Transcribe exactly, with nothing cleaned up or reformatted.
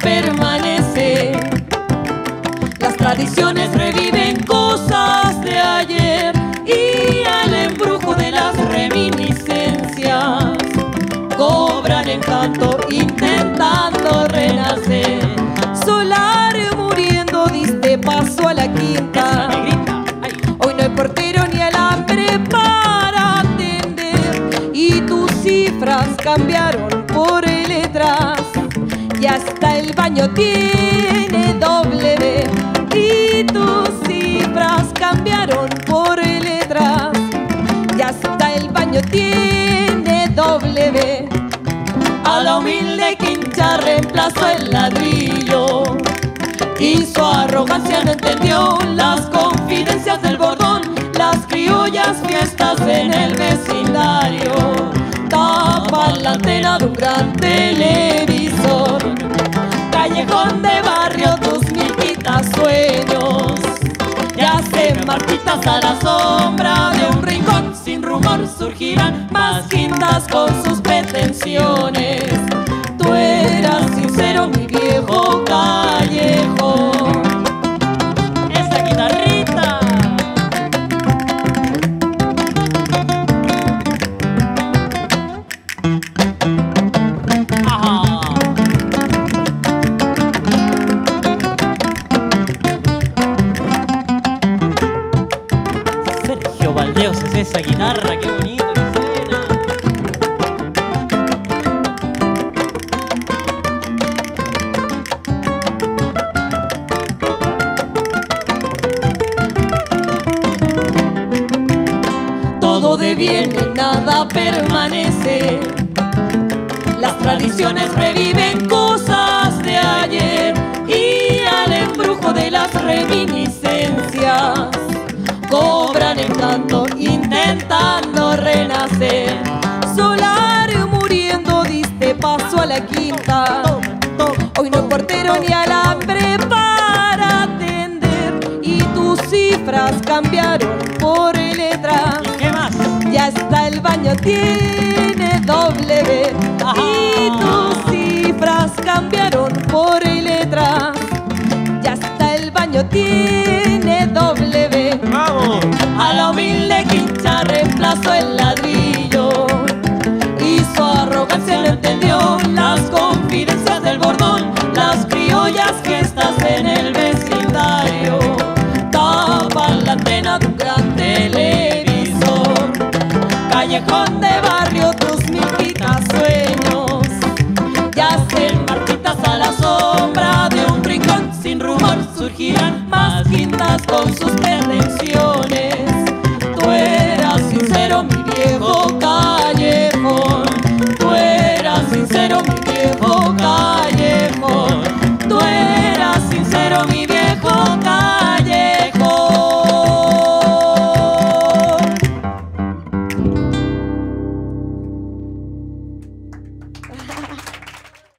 permanece. Las tradiciones reviven cosas de ayer y al embrujo de las reminiscencias cobran encanto intentando renacer. Solar muriendo diste paso a la quinta. Hoy no hay portero ni alambre para atender y tus cifras cambiaron por letras. Y hasta el baño tiene W y tus cifras cambiaron por letras. Y hasta el baño tiene W. A la humilde quincha reemplazó el ladrillo y su arrogancia no entendió las confidencias del bordón, las criollas fiestas en el vecindario tapan la antena de un gran televisor. Callejón de barrio, tus miquitas sueños yacen marchitas a la sombra de un rincón. Sin rumor surgirán más quintas con sus pretensiones. Tú eras sincero, mi viejo callejón. Esa guitarrita. Ajá. Sergio Valdeos es esa guitarra, qué bonito que suena. Todo deviene, nada permanece. Las tradiciones reviven cosas de ayer y al embrujo de las reminiscencias cobran encanto intentando renacer. Solar muriendo diste paso a la quinta. Hoy no hay portero ni alambre para atender y tus cifras cambiaron por letras. ¿Qué más? Ya hasta el baño tiene W. Ajá. Y tus cifras cambiaron por letras. Ya hasta el baño tiene W. ¡Vamos! A la humilde quincha reemplazó el ladrillo y su arrogancia no entendió las confidencias del bordón, las criollas fiestas en el vecindario tapan la antena de un gran televisor. Callejón de